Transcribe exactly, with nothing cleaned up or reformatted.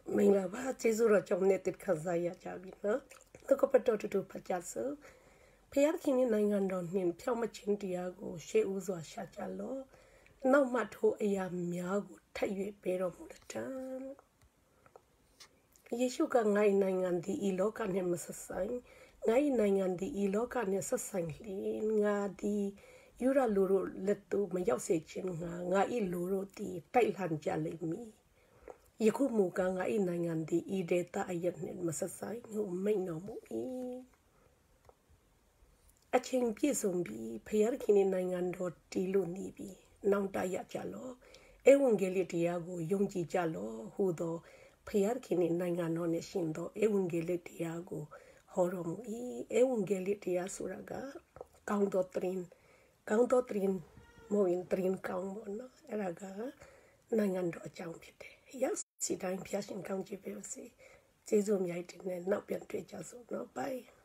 မင်္ဂလာပါကျေးဇူးတော်ကြောင့်နဲ့တိခါစားရကြပြီနော်သူကပတ်တော်တူဖတ်ကြစို့ဖျားခင်နိုင်ငံတော်နှင့်ဖြောင့်မချင်းတရားကိုရှေးဦးစွာရှာကြလော့နောက်မှထိုအရာများကိုထပ်၍ပေးတော်မူတတ်ယေရှုကငါ့နိုင်ငံဒီဤလောကနှင့်မဆက်ဆိုင်ငါ့နိုင်ငံဒီဤလောကနှင့်ဆက်ဆိုင်လျင်ငါဒီယူရလူတို့လက်သို့မရောက်စေခြင်းငါငါဤလူတို့ဒီတိုက်လှန်ကြလိမ့်မည်ယခုမူကားငါ၏နိုင်ငံသည်ဤဒေသအရက်နှင့်မဆက်ဆိုင်ဟုမိန့်တော်မူ၏အချင်းပြည့်စုံပြီးဖျားခင်နိုင်ငံတော်တည်လို့နေပြီနောင်တရကြလောဧဝံဂေလိတရားကိုယုံကြည်ကြလောဟူသောဖျားခင်နိုင်ငံတော်နှင့်ရှင်သောဧဝံဂေလိတရားကိုဟောတော်မူ၏ဧဝံဂေလိတရားဆိုတာကကောင်းသောသတင်းကောင်းသောသတင်းမို့ရင်သတင်းကောင်းပေါ့နော်အဲ့ဒါကနိုင်ငံတော်အကြောင်းဖြစ်တယ်Yes, siတိုင်းဖျားရှင်ကောင်းချီးပေးပါစေကျေးဇူးအများကြီးတင်နေနောက်ပြန်တွေ့ကြစို့နော် bye